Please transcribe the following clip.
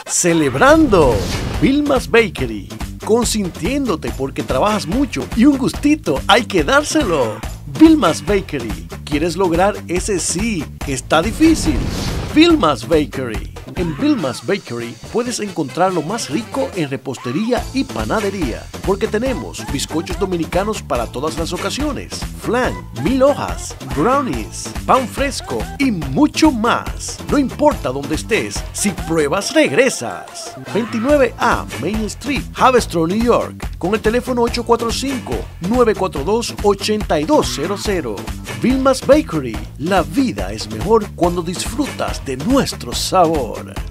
Celebrando Vilma's Bakery, consintiéndote porque trabajas mucho y un gustito hay que dárselo. Vilma's Bakery, ¿quieres lograr ese sí que está difícil? Vilma's Bakery. En Vilma's Bakery puedes encontrar lo más rico en repostería y panadería, porque tenemos bizcochos dominicanos para todas las ocasiones, flan, 1000 hojas, brownies, pan fresco y mucho más. No importa dónde estés, si pruebas regresas. 29A Main Street, Haverstraw, New York, con el teléfono 845-942-8200. Vilma's Bakery, la vida es mejor cuando disfrutas de nuestro sabor.